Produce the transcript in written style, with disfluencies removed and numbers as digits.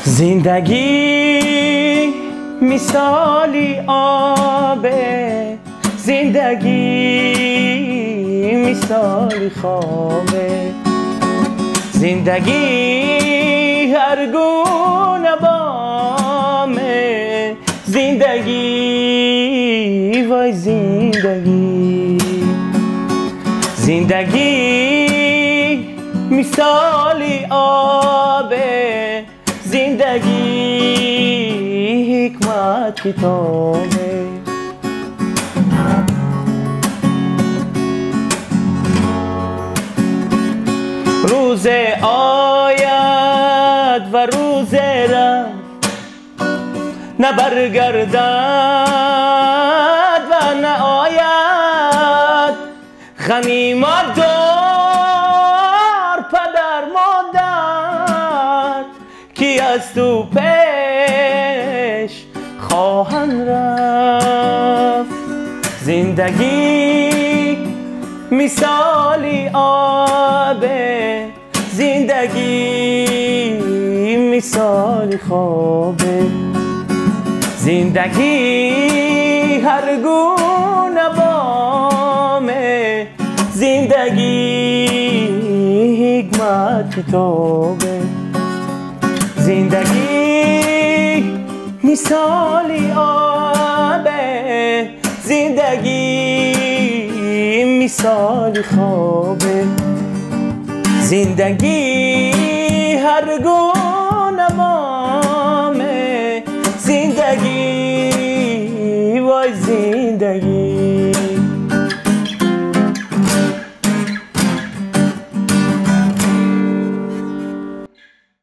زندگی مثالی آبه، زندگی مثالی خوابه، زندگی هر گونه بامه، زندگی وای زندگی، زندگی مثالی آبه، زندگی حکمت کتابه. روز آید و روز رفت، نه برگردد و نه آید، غمی مدار پدر مادر کی از تو پیش خواهند رفت. زندگی مثالی آبه، زندگی مثالی خوابه، زندگی هر گونه بامه، زندگی حکمت کتابه. زندگی مثالی آبه، زندگی مثالی خوابه، زندگی هر گونه